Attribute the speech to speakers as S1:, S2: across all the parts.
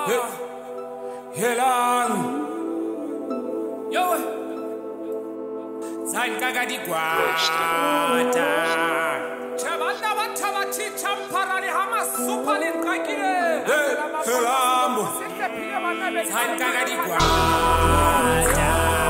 S1: Helang. Yo. Sein gaga di guata. Chavanda vatavati champarani hama supalin kaikire. Helang. Sein gaga di guata.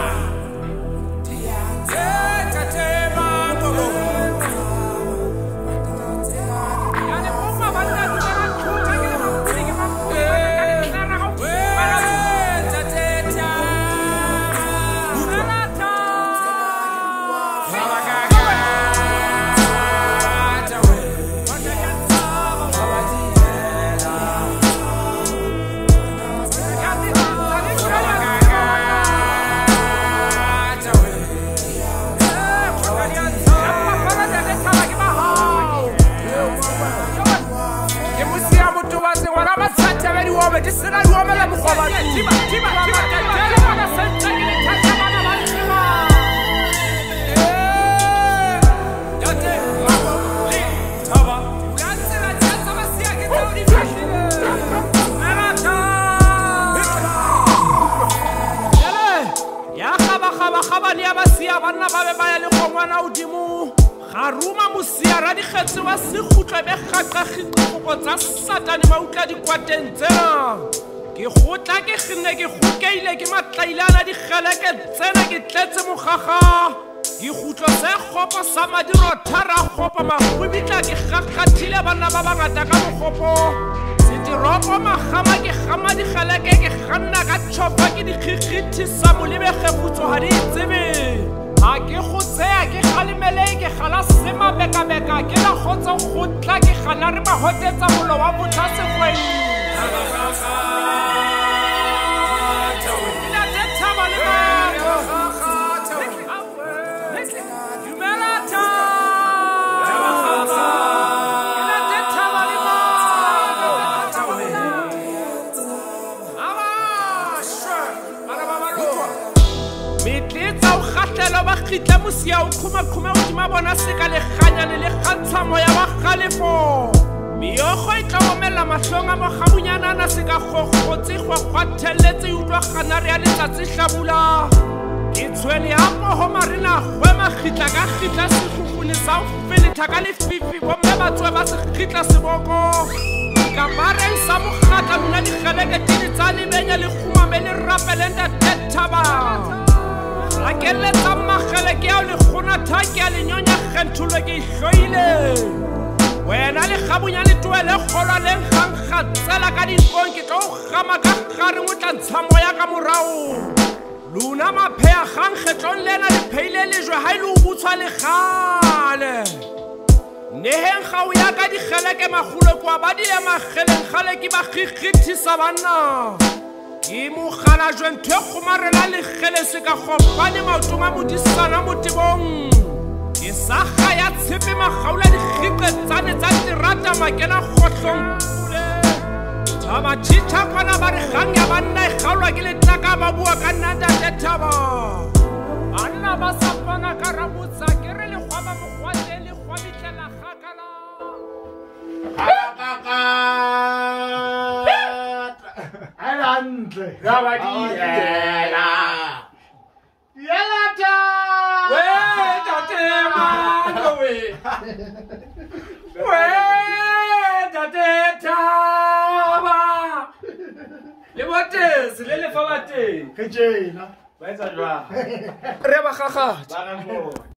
S1: Haruma musiara di kgetsi wa sekgutlo be gaqagikgo tsa satane ba utla di kwateng tsena ke gotla ke gine ke gokeile ke matlailana di geleke tsena ke tletse mogaga ke gutlo se gopo sa madiro thara gopo magwibitla ke gaqathile bana ba bangata ka mogopo setiropo magama ke gama di geleke ke ganna ka tshopa ke di khikhithi molebege butso ha di tsebe a ke go tsaya ke galimele ke gala sema beka ke la gotsa go tla ke gana re ba hotetsa molo wa botlase kweng Kitla musia o khuma o dima bona se ka le ganyane le gantsha moya wa galefo miogo e tla omela mahlonga mo gabunyana na se ka gogotse go gwathelletse utlwa gana re ya letsatsi hlabula ke tshwele ya mo marina gwe magitla ka gitla se gugune sa fele thaka le fifi bo mme ba tswa ba se gitla seboko ka bareng sa mogata mna di geleke tini tsa le benya le khumame le rapelenda tetaba la kelle tsamma gele ke a le gona thake a le nyonya genthulo ke hloile wena le gabunya le tuele golwa le gang ga tsela ka dinkong ke tlo gama ka gare mo tla ntshamo ya ka morao luna maphea gang getlong lena le pheile le jwe ha ile o butswa le gale neheng ga o ya ka digeleke magulo kwa ba di ya mageleng gale ke ba gigithisa banna ke mogala jwenthe gomarela le gele se ka gopane maotong a modisana motebong ke saga ya tshepe magaula digiqe tsane tsa terata makena gotlong taba tshitha kwana ba re gang ya banna e gaulwa ke letlaka ba bua ka nnata tethaba banna ba sa fana ka rabotsa ke re le gwaba mogwate le gwabitlela gakala
S2: Alantle.
S1: Rabadiela.
S2: Yelata.
S1: We tate mano we. We tate taba. Le botse le fa bate.
S2: Ke tjena.
S1: Ba etsa jwa. Re ba gaga.
S2: Ba ra mo.